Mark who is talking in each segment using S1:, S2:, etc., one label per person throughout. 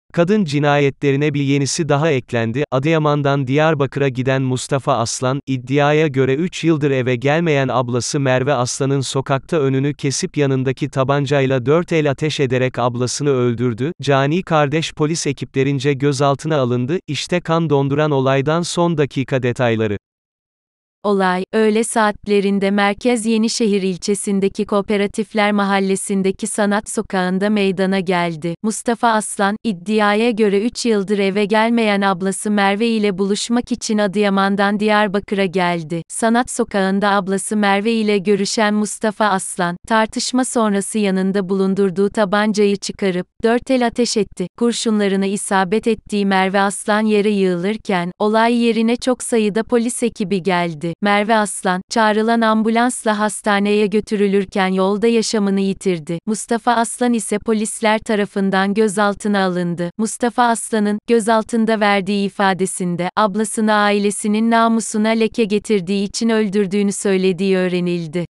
S1: Kadın cinayetlerine bir yenisi daha eklendi. Adıyaman'dan Diyarbakır'a giden Mustafa Aslan, iddiaya göre 3 yıldır eve gelmeyen ablası Merve Aslan'ın sokakta önünü kesip yanındaki tabancayla 4 el ateş ederek ablasını öldürdü. Cani kardeş polis ekiplerince gözaltına alındı. İşte kan donduran olaydan son dakika detayları.
S2: Olay, öğle saatlerinde Merkez Yenişehir ilçesindeki Kooperatifler Mahallesi'ndeki Sanat Sokağı'nda meydana geldi. Mustafa Aslan, iddiaya göre 3 yıldır eve gelmeyen ablası Merve ile buluşmak için Adıyaman'dan Diyarbakır'a geldi. Sanat Sokağı'nda ablası Merve ile görüşen Mustafa Aslan, tartışma sonrası yanında bulundurduğu tabancayı çıkarıp 4 el ateş etti. Kurşunlarına isabet ettiği Merve Aslan yere yığılırken, olay yerine çok sayıda polis ekibi geldi. Merve Aslan, çağrılan ambulansla hastaneye götürülürken yolda yaşamını yitirdi. Mustafa Aslan ise polisler tarafından gözaltına alındı. Mustafa Aslan'ın, gözaltında verdiği ifadesinde, ablasını ailesinin namusuna leke getirdiği için öldürdüğünü söylediği öğrenildi.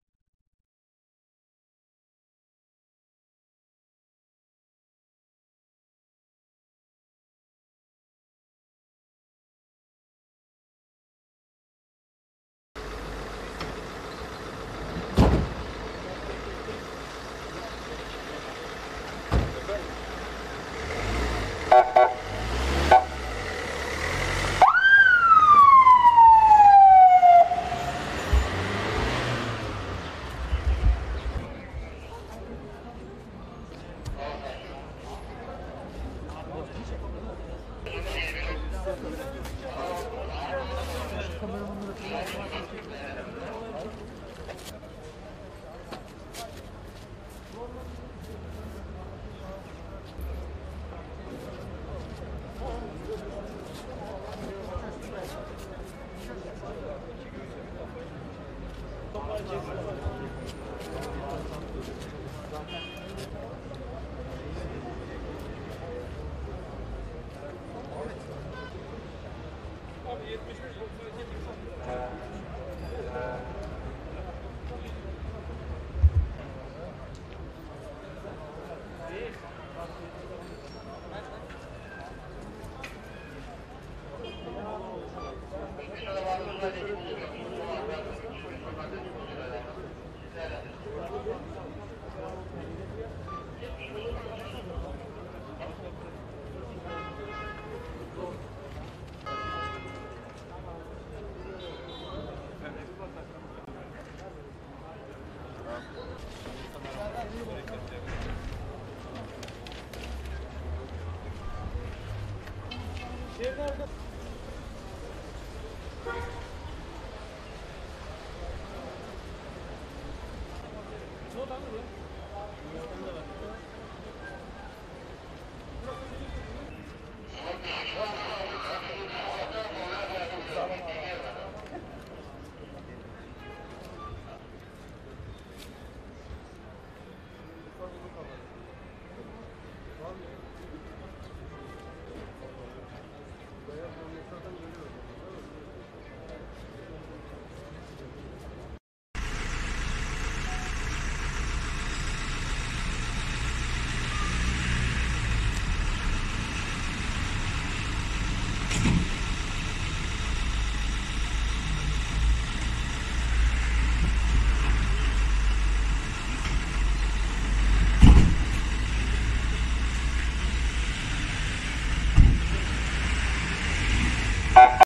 S3: Nerede?